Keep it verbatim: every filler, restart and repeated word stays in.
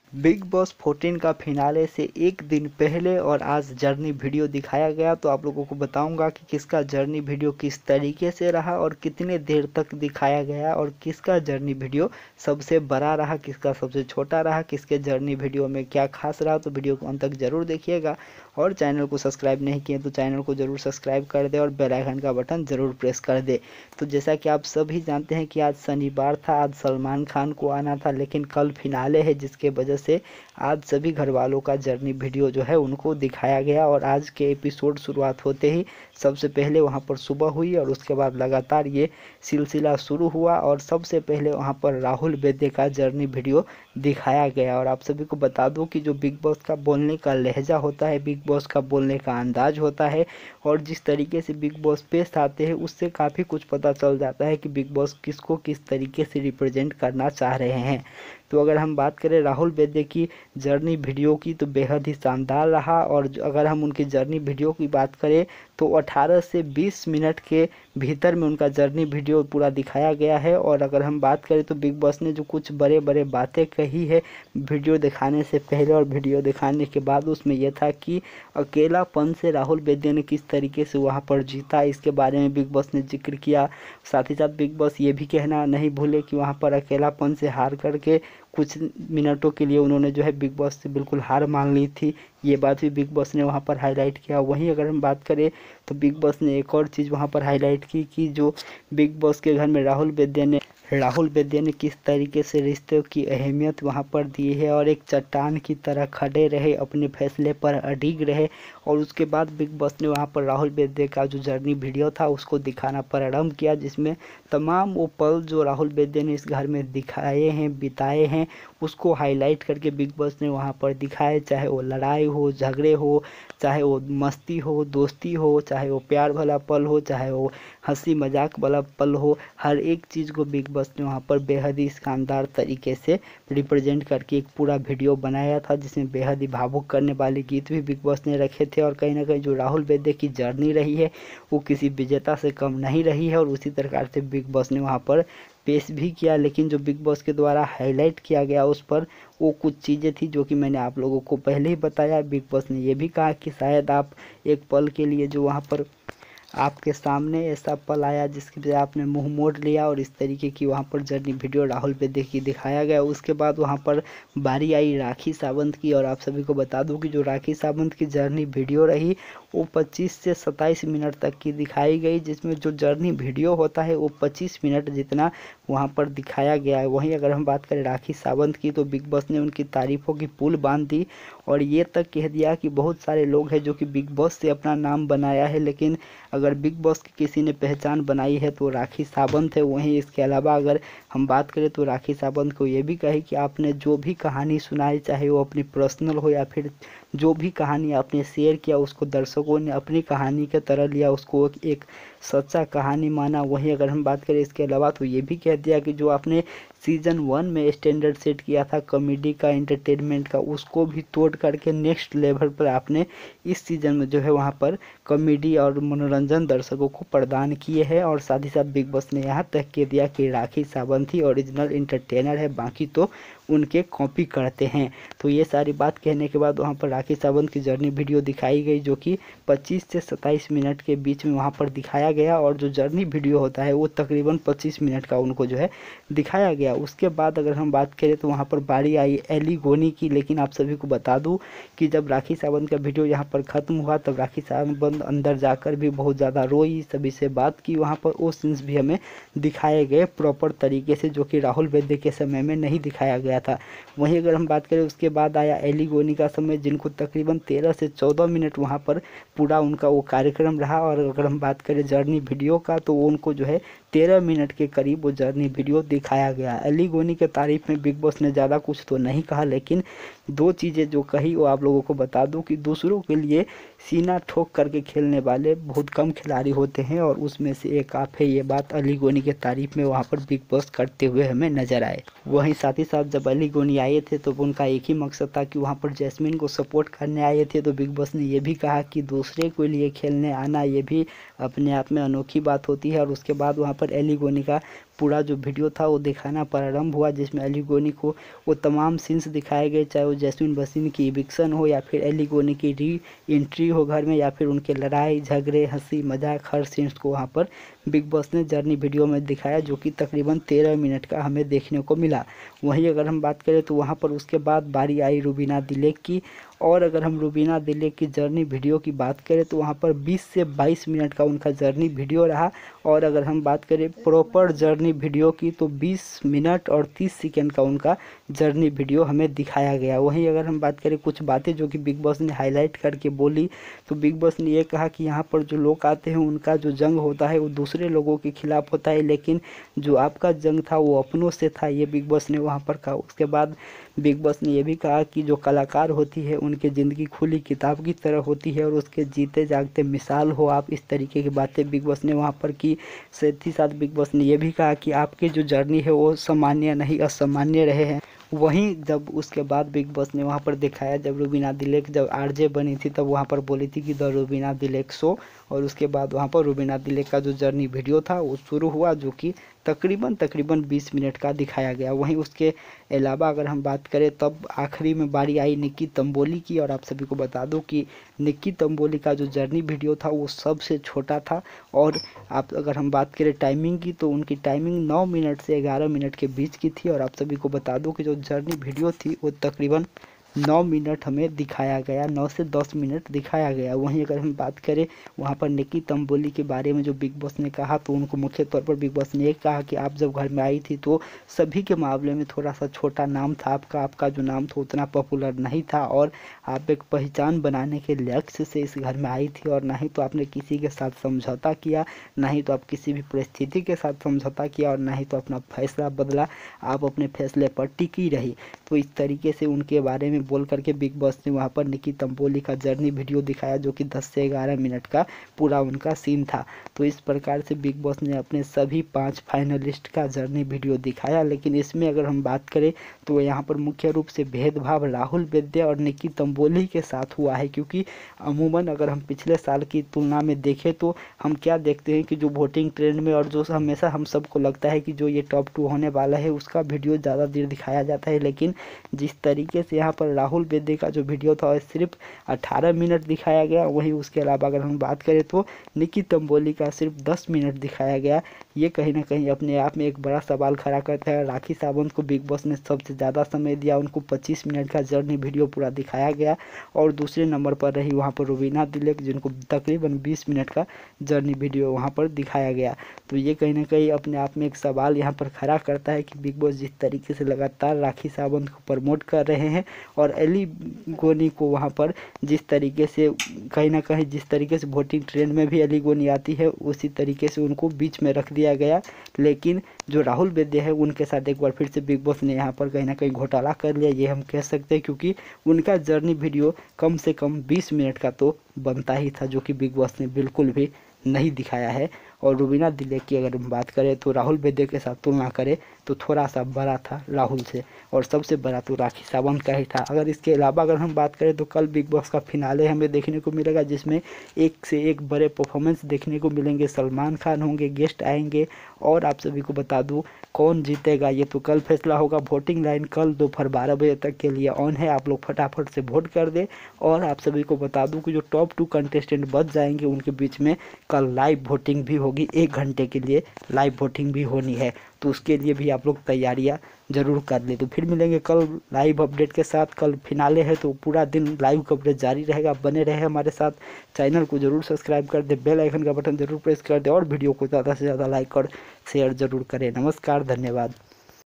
Big boss चौदह का finale से एक दिन पहले और आज जर्नी वीडियो दिखाया गया, तो आप लोगों को बताऊंगा कि किसका जर्नी वीडियो किस तरीके से रहा और कितने देर तक दिखाया गया और किसका जर्नी वीडियो सबसे बड़ा रहा, किसका सबसे छोटा रहा, किसके जर्नी वीडियो में क्या खास रहा। तो वीडियो को अंत तक जरूर देखिएगा और चैनल को सब्सक्राइब नहीं किए तो चैनल को जरूर सब्सक्राइब कर दे और बेल आइकन का बटन जरूर प्रेस कर दे। तो जैसा कि आप सभी जानते हैं कि आज शनिवार था, आज सलमान खान को आना था, लेकिन कल फिनाले है जिसके वजह से आज सभी घर वालों का जर्नी वीडियो जो है उनको दिखाया गया। और आज के एपिसोड शुरुआत होते ही सबसे पहले वहां पर सुबह हुई और उसके बाद लगातार ये सिलसिला शुरू हुआ और सबसे पहले वहां पर राहुल वैद्य का जर्नी वीडियो दिखाया गया। और आप सभी को बता दूं कि जो बिग बॉस का बोलने का लहजा होता है, बिग बॉस का बोलने का अंदाज होता है और जिस तरीके से बिग बॉस पेश आते हैं उससे काफ़ी कुछ पता चल जाता है कि बिग बॉस किसको किस तरीके से रिप्रेजेंट करना चाह रहे हैं। तो अगर हम बात करें राहुल वैद्य की जर्नी वीडियो की तो बेहद ही शानदार रहा। और अगर हम उनकी जर्नी वीडियो की बात करें तो अठारह से बीस मिनट के भीतर में उनका जर्नी वीडियो पूरा दिखाया गया है। और अगर हम बात करें तो बिग बॉस ने जो कुछ बड़े बड़े बातें कही है वीडियो दिखाने से पहले और वीडियो दिखाने के बाद, उसमें यह था कि अकेलापन से राहुल वैद्य ने किस तरीके से वहां पर जीता, इसके बारे में बिग बॉस ने जिक्र किया। साथ ही साथ बिग बॉस ये भी कहना नहीं भूले कि वहां पर अकेलापन से हार करके कुछ मिनटों के लिए उन्होंने जो है बिग बॉस से बिल्कुल हार मान ली थी, ये बात भी बिग बॉस ने वहाँ पर हाईलाइट किया। वहीं अगर हम बात करें तो बिग बॉस ने एक और चीज़ वहाँ पर हाईलाइट की कि जो बिग बॉस के घर में राहुल वैद्य ने राहुल वैद्य ने किस तरीके से रिश्तों की अहमियत वहाँ पर दी है और एक चट्टान की तरह खड़े रहे, अपने फैसले पर अडिग रहे। और उसके बाद बिग बॉस ने वहाँ पर राहुल वैद्य का जो जर्नी वीडियो था उसको दिखाना प्रारंभ किया, जिसमें तमाम वो पल जो राहुल वैद्य ने इस घर में दिखाए हैं, बिताए हैं, उसको हाईलाइट करके बिग बॉस ने वहाँ पर दिखाए। चाहे वो लड़ाई हो, झगड़े हो, चाहे वो मस्ती हो, दोस्ती हो, चाहे वो प्यार भला पल हो, चाहे वो हंसी मजाक वाला पल हो, हर एक चीज़ को बिग बॉस ने वहाँ पर बेहद ही शानदार तरीके से रिप्रेजेंट करके एक पूरा वीडियो बनाया था, जिसमें बेहद ही भावुक करने वाले गीत भी बिग बॉस ने रखे थे। और कहीं ना कहीं जो राहुल वैद्य की जर्नी रही है वो किसी विजेता से कम नहीं रही है और उसी प्रकार से बिग बॉस ने वहाँ पर पेश भी किया। लेकिन जो बिग बॉस के द्वारा हाईलाइट किया गया उस पर वो कुछ चीज़ें थी जो कि मैंने आप लोगों को पहले ही बताया। बिग बॉस ने ये भी कहा कि शायद आप एक पल के लिए जो वहाँ पर आपके सामने ऐसा पल आया जिसकी वजह आपने मुंह मोड़ लिया और इस तरीके की वहाँ पर जर्नी वीडियो राहुल वैद्य की दिखाया गया। उसके बाद वहाँ पर बारी आई राखी सावंत की और आप सभी को बता दूं कि जो राखी सावंत की जर्नी वीडियो रही वो पच्चीस से सत्ताईस मिनट तक की दिखाई गई, जिसमें जो जर्नी वीडियो होता है वो पच्चीस मिनट जितना वहाँ पर दिखाया गया है। वहीं अगर हम बात करें राखी सावंत की तो बिग बॉस ने उनकी तारीफों की पुल बांध दी और ये तक कह दिया कि बहुत सारे लोग हैं जो कि बिग बॉस से अपना नाम बनाया है, लेकिन अगर बिग बॉस की किसी ने पहचान बनाई है तो राखी सावंत है। वहीं इसके अलावा अगर हम बात करें तो राखी सावंत को ये भी कहे कि आपने जो भी कहानी सुनाई, चाहे वो अपनी पर्सनल हो या फिर जो भी कहानी आपने शेयर किया, उसको दर्शकों ने अपनी कहानी की तरह लिया, उसको एक सच्चा कहानी माना। वहीं अगर हम बात करें इसके अलावा तो ये भी कह दिया कि जो आपने सीजन वन में स्टैंडर्ड सेट किया था कॉमेडी का, एंटरटेनमेंट का, उसको भी तोड़ करके नेक्स्ट लेवल पर आपने इस सीजन में जो है वहाँ पर कॉमेडी और मनोरंजन दर्शकों को प्रदान किए हैं। और साथ ही साथ बिग बॉस ने यहाँ तक कह दिया कि राखी सावंत ही ओरिजिनल एंटरटेनर है, बाकी तो उनके कॉपी करते हैं। तो ये सारी बात कहने के बाद वहाँ पर राखी सावंत की जर्नी वीडियो दिखाई गई जो कि पच्चीस से सत्ताईस मिनट के बीच में वहाँ पर दिखाया गया। और जो जर्नी वीडियो होता है वो तकरीबन पच्चीस मिनट का उनको जो है दिखाया गया। उसके बाद अगर हम बात करें तो वहाँ पर बारी आई एली गोनी की। लेकिन आप सभी को बता दूं कि जब राखी सावंत का वीडियो यहाँ पर ख़त्म हुआ तब राखी सावंत अंदर जाकर भी बहुत ज़्यादा रोई, सभी से बात की। वहाँ पर वो सीन्स भी हमें दिखाए गए प्रॉपर तरीके से जो कि राहुल वैद्य के समय में नहीं दिखाया गया था। वहीं अगर हम बात करें उसके बाद आया एली गोनी का समय, जिनको तकरीबन तेरह से चौदह मिनट वहाँ पर पूरा उनका वो कार्यक्रम रहा। और अगर हम बात करें जर्नी वीडियो का तो उनको जो है तेरह मिनट के करीब वो जर्नी वीडियो दिखाया गया। एली गोनी के तारीफ में बिग बॉस ने ज़्यादा कुछ तो नहीं कहा, लेकिन दो चीज़ें जो कही वो आप लोगों को बता दूं कि दूसरों के लिए सीना ठोक करके खेलने वाले बहुत कम खिलाड़ी होते हैं और उसमें से एक आप है। ये बात एली गोनी के तारीफ में वहाँ पर बिग बॉस करते हुए हमें नजर आए। वहीं साथ ही साथ जब एली गोनी आए थे तो उनका एक ही मकसद था कि वहाँ पर जैस्मिन को सपोर्ट करने आए थे। तो बिग बॉस ने ये भी कहा कि दूसरे के लिए खेलने आना ये भी अपने आप में अनोखी बात होती है। और उसके बाद वहाँ पर एली गोनी का पूरा जो वीडियो था वो दिखाना प्रारंभ हुआ, जिसमें एलिगोनी को वो तमाम सीन्स दिखाए गए, चाहे वो जैस्मिन बसीन की इविक्शन हो या फिर एलिगोनी की री एंट्री हो घर में या फिर उनके लड़ाई झगड़े हंसी मजाक, हर सीन्स को वहाँ पर बिग बॉस ने जर्नी वीडियो में दिखाया, जो कि तकरीबन तेरह मिनट का हमें देखने को मिला। वहीं अगर हम बात करें तो वहाँ पर उसके बाद बारी आई रुबीना दिलेक की, और अगर हम रुबीना दिलेक की जर्नी वीडियो की बात करें तो वहाँ पर बीस से बाईस मिनट का उनका जर्नी वीडियो रहा, और अगर हम बात करें प्रॉपर जर्नी वीडियो की तो बीस मिनट और तीस सेकंड का उनका जर्नी वीडियो हमें दिखाया गया। वहीं अगर हम बात करें कुछ बातें जो कि बिग बॉस ने हाईलाइट करके बोली, तो बिग बॉस ने ये कहा कि यहाँ पर जो लोग आते हैं उनका जो जंग होता है वो दूसरे लोगों के खिलाफ होता है, लेकिन जो आपका जंग था वो अपनों से था, ये बिग बॉस ने वहाँ पर कहा। उसके बाद बिग बॉस ने यह भी कहा कि जो कलाकार होती है उनकी ज़िंदगी खुली किताब की तरह होती है और उसके जीते जागते मिसाल हो आप, इस तरीके की बातें बिग बॉस ने वहाँ पर की। साथ ही साथ बिग बॉस ने यह भी कहा कि आपकी जो जर्नी है वो सामान्य नहीं असामान्य रहे हैं। वहीं जब उसके बाद बिग बॉस ने वहाँ पर दिखाया, जब रुबीना दिलेक जब आरजे बनी थी तब वहाँ पर बोली थी कि द रुबीना दिलेक शो, और उसके बाद वहाँ पर रुबीना दिलेक का जो जर्नी वीडियो था वो शुरू हुआ, जो कि तकरीबन तकरीबन बीस मिनट का दिखाया गया। वहीं उसके अलावा अगर हम बात करें तब आखिरी में बारी आई निक्की तंबोली की, और आप सभी को बता दूं कि निक्की तंबोली का जो जर्नी वीडियो था वो सबसे छोटा था, और आप अगर हम बात करें टाइमिंग की तो उनकी टाइमिंग नौ मिनट से ग्यारह मिनट के बीच की थी, और आप सभी को बता दूं कि जो जर्नी वीडियो थी वो तकरीबन नौ मिनट हमें दिखाया गया, नौ से दस मिनट दिखाया गया। वहीं अगर हम बात करें वहाँ पर निक्की तंबोली के बारे में जो बिग बॉस ने कहा, तो उनको मुख्य तौर पर बिग बॉस ने ये कहा कि आप जब घर में आई थी तो सभी के मामले में थोड़ा सा छोटा नाम था आपका, आपका जो नाम था उतना पॉपुलर नहीं था, और आप एक पहचान बनाने के लक्ष्य से इस घर में आई थी, और ना ही तो आपने किसी के साथ समझौता किया, ना ही तो आप किसी भी परिस्थिति के साथ समझौता किया, और ना ही तो अपना फैसला बदला, आप अपने फैसले पर टिकी रही। तो इस तरीके से उनके बारे में बोल करके बिग बॉस ने वहाँ पर निक्की तंबोली का जर्नी वीडियो दिखाया, जो कि दस से ग्यारह मिनट का पूरा उनका सीन था। तो इस प्रकार से बिग बॉस ने अपने सभी पांच फाइनलिस्ट का जर्नी वीडियो दिखाया, लेकिन इसमें अगर हम बात करें तो यहाँ पर मुख्य रूप से भेदभाव राहुल वैद्य और निक्की तंबोली के साथ हुआ है, क्योंकि अमूमन अगर हम पिछले साल की तुलना में देखें तो हम क्या देखते हैं कि जो वोटिंग ट्रेंड में और जो हमेशा हम सबको लगता है कि जो ये टॉप टू होने वाला है उसका वीडियो ज़्यादा देर दिखाया जाता है, लेकिन जिस तरीके से यहाँ पर राहुल वैद्य का जो वीडियो था सिर्फ अठारह मिनट दिखाया गया, वहीं उसके अलावा अगर हम बात करें तो निक्की तंबोली का सिर्फ दस मिनट दिखाया गया। ये कहीं ना कहीं अपने आप में एक बड़ा सवाल खड़ा करता है। राखी सावंत को बिग बॉस ने सबसे ज़्यादा समय दिया, उनको पच्चीस मिनट का जर्नी वीडियो पूरा दिखाया गया, और दूसरे नंबर पर रही वहाँ पर रुबीना दिलेक, जिनको तकरीबन बीस मिनट का जर्नी वीडियो वहाँ पर दिखाया गया। तो ये कहीं ना कहीं अपने आप में एक सवाल यहाँ पर खड़ा करता है कि बिग बॉस जिस तरीके से लगातार राखी सावंत को प्रमोट कर रहे हैं और एलिगोनी को वहाँ पर जिस तरीके से कहीं ना कहीं जिस तरीके से वोटिंग ट्रेंड में भी एलिगोनी आती है उसी तरीके से उनको बीच में रख दिया गया, लेकिन जो राहुल वैद्य है उनके साथ एक बार फिर से बिग बॉस ने यहाँ पर कहीं ना कहीं घोटाला कर लिया, ये हम कह सकते हैं, क्योंकि उनका जर्नी वीडियो कम से कम बीस मिनट का तो बनता ही था, जो कि बिग बॉस ने बिल्कुल भी नहीं दिखाया है। और रुबीना दिलेक की अगर हम बात करें तो राहुल वैद्य के साथ तुलना करें तो थोड़ा सा बड़ा था राहुल से, और सबसे बड़ा तो राखी सावंत का ही था। अगर इसके अलावा अगर हम बात करें तो कल बिग बॉस का फिनाले हमें देखने को मिलेगा, जिसमें एक से एक बड़े परफॉर्मेंस देखने को मिलेंगे। सलमान खान होंगे, गेस्ट आएंगे, और आप सभी को बता दूं कौन जीतेगा ये तो कल फैसला होगा। वोटिंग लाइन कल दोपहर बारह बजे तक के लिए ऑन है, आप लोग फटाफट से वोट कर दें। और आप सभी को बता दूं कि जो टॉप टू कंटेस्टेंट बच जाएंगे उनके बीच में कल लाइव वोटिंग भी होगी, एक घंटे के लिए लाइव वोटिंग भी होनी है, तो उसके लिए भी आप लोग तैयारियां जरूर कर ले। तो फिर मिलेंगे कल लाइव अपडेट के साथ। कल फिनाले है तो पूरा दिन लाइव कवरेज जारी रहेगा, बने रहे हमारे साथ। चैनल को जरूर सब्सक्राइब कर दे, बेल आइकन का बटन जरूर प्रेस कर दे, और वीडियो को ज़्यादा से ज़्यादा लाइक और शेयर जरूर करें। नमस्कार, धन्यवाद।